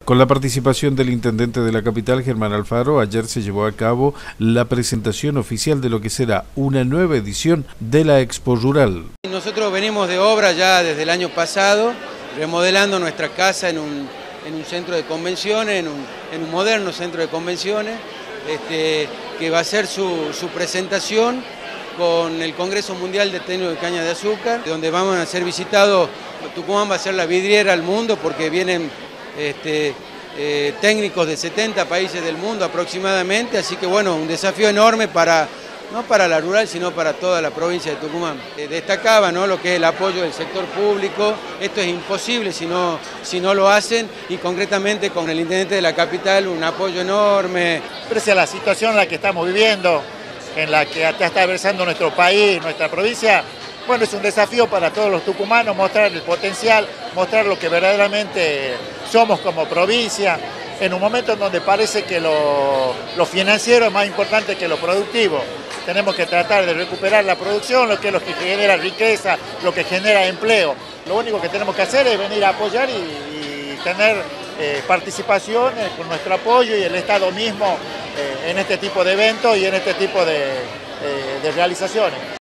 Con la participación del intendente de la capital, Germán Alfaro, ayer se llevó a cabo la presentación oficial de lo que será una nueva edición de la Expo Rural. Nosotros venimos de obra ya desde el año pasado, remodelando nuestra casa en un centro de convenciones, en un moderno centro de convenciones, que va a ser su presentación con el Congreso Mundial de Técnicos de Caña de Azúcar, donde vamos a ser visitados. Tucumán va a ser la vidriera al mundo porque vienen técnicos de 70 países del mundo aproximadamente, así que bueno, un desafío enorme no para la rural, sino para toda la provincia de Tucumán. Destacaba, ¿no?, lo que es el apoyo del sector público. Esto es imposible si no lo hacen, y concretamente con el intendente de la capital un apoyo enorme. Pese a la situación en la que estamos viviendo, en la que está atravesando nuestro país, nuestra provincia, bueno, es un desafío para todos los tucumanos mostrar el potencial, mostrar lo que verdaderamente somos como provincia, en un momento en donde parece que lo financiero es más importante que lo productivo. Tenemos que tratar de recuperar la producción, lo que es lo que genera riqueza, lo que genera empleo. Lo único que tenemos que hacer es venir a apoyar y tener participación con nuestro apoyo y el Estado mismo en este tipo de eventos y en este tipo de realizaciones.